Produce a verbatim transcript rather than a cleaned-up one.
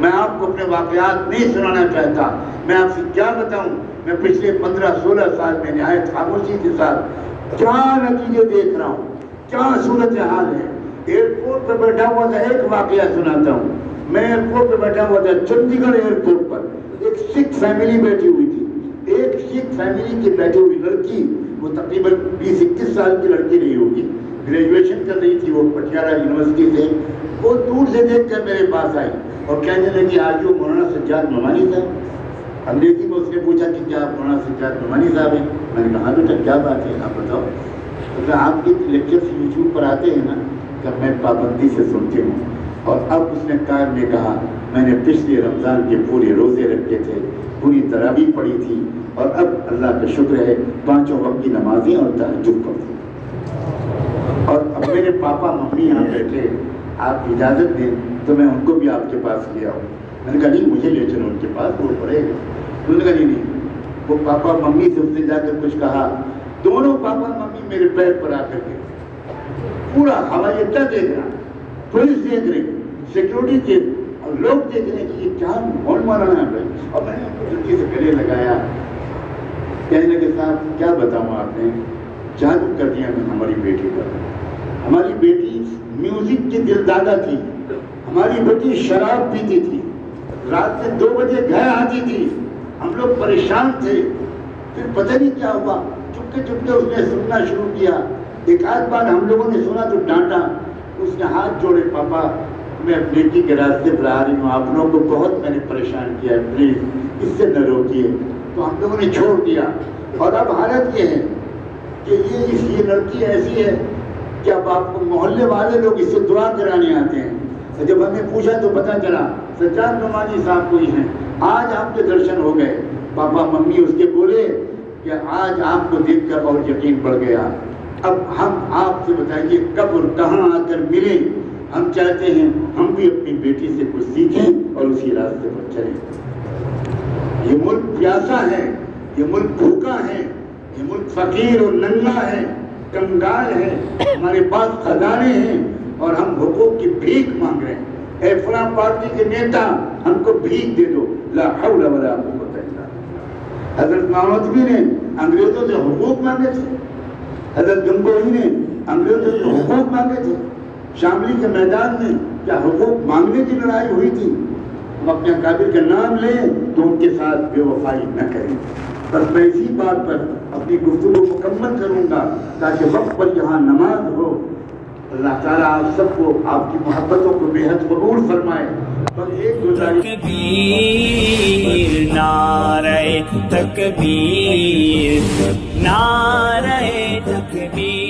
میں آپ کو اپنے واقعات نہیں سنانا چاہتا. میں آپ سے کیا بتاؤں, میں پچھلے پندرہ سولہ سال میں نہایت خاموشی کے ساتھ کیا نتیجے دیکھ رہا ہوں, کیا صورتحال ہے. ایئرپورٹ پہ بیٹھا ہوا تھا, ایک واقعہ سناتا ہوں. میں ایئرپورٹ پہ بیٹھا ہوا تھا چندی گڑھ ایئرپورٹ پر, ایک سکھ فیملی بیٹھی ہوئی تھی. ایک سکھ فیملی کی بیٹھی ہوئی لڑکی, وہ تقریباً بیس اکیس سال کی لڑکی نہیں ہوگی, گریجویشن کر رہی تھی وہ پٹیالہ یونیورسٹی سے. وہ دور سے دیکھ کر میرے پاس آئی اور کہنے لگی آج وہ مولانا سجاد نعمانی صاحب. انگریزی میں اس نے پوچھا کہ کیا آپ مولانا سجاد نعمانی صاحب ہیں؟ میں نے کہا بیٹا کیا بات ہے, آپ بتاؤ. تو آپ کے لیکچرز یوٹیوب پر آتے ہیں نا, کہ میں پابندی سے سنتی ہوں. اور اب اس نے کار میں کہا میں نے پچھلے رمضان کے پورے روزے رکھے تھے, پوری تراویح پڑھی تھی, اور اب اللہ کا شکر ہے پانچوں وقت کی نمازیں اور تہجد پڑھتی. اور اب میرے پاپا ممی یہاں بیٹھے, آپ اجازت دیں تو میں ان کو بھی آپ کے پاس لے آؤں. میں نے کہا نہیں مجھے لے چلو ان کے پاس, وہ پڑھے گا. انہوں نے کہا نہیں نہیں. وہ پاپا ممی سے اس نے جا کر کچھ کہا. دونوں پاپا ممی میرے پیر پر آ کر کے پورا ہوائی اڈہ دیکھ رہا, پولیس دیکھ رہی, سیکورٹی دیکھ, اور لوگ دیکھ رہے کہ یہ کیا مول مارانا ہے بھائی. اور میں نے ان کو جلدی سے گلے لگایا, کہنے لگے صاحب کیا بتاؤں, آپ نے جادو کر دیا میں ہماری بیٹی پر. ہماری بیٹی میوزک کی دلدادہ تھی, ہماری بیٹی شراب پیتی تھی, رات میں دو بجے گھر آتی تھی, ہم لوگ پریشان تھے. پھر پتہ نہیں کیا ہوا, چپکے چپکے اس نے سننا شروع کیا. ایک آدھ بار ہم لوگوں نے سنا تو ڈانٹا. اس نے ہاتھ جوڑے, پاپا میں بیٹی کے راستے پر آ رہی ہوں, آپ لوگوں کو بہت میں نے پریشان کیا ہے, پلیز اس سے نہ روکیے. تو ہم لوگوں نے چھوڑ دیا. اور اب حالت یہ ہے کہ یہ اس یہ لڑکی ایسی ہے کہ اب آپ کو محلے والے لوگ اس سے دعا کرانے آتے ہیں. جب ہم نے پوچھا تو پتہ چلا سجاد نعمانی صاحب کوئی ہیں, آج آپ کے درشن ہو گئے. پاپا ممی اس کے بولے کہ آج آپ کو دیکھ کر اور یقین بڑھ گیا. اب ہم آپ سے بتائیے کب اور کہاں آ کر ملیں. ہم چاہتے ہیں ہم بھی اپنی بیٹی سے کچھ سیکھیں اور اسی راستے پر چلیں. یہ ملک پیاسا ہے, یہ ملک بھوکا ہے, یہ ملک فقیر اور ننگا ہے, کنگال ہے. ہمارے پاس خزانے ہیں اور ہم حقوق کی بھیک مانگ رہے ہیں. اے فلاں پارٹی کے نیتا ہم کو بھیک دے دو. لا حول ولا قوت الا باللہ. حضرت محمد نے انگریزوں سے حقوق مانگے تھے, حضرت گنگوہی نے انگریزوں سے حقوق مانگے تھے. شاملی کے میدان میں کیا حقوق مانگنے کی لڑائی ہوئی تھی؟ ہم اپنے قابل کا نام لیں تو ان کے ساتھ بے وفائی نہ کریں. بس میں اسی بات پر اپنی گفتگو مکمل کروں گا تاکہ وقت پر یہاں نماز ہو. اللہ تعالیٰ آپ سب کو آپ کی محبتوں کو بے حد قبول فرمائے. اور ایک گزارش, تکبیر نعرہ تکبیر, نعرہ تکبیر.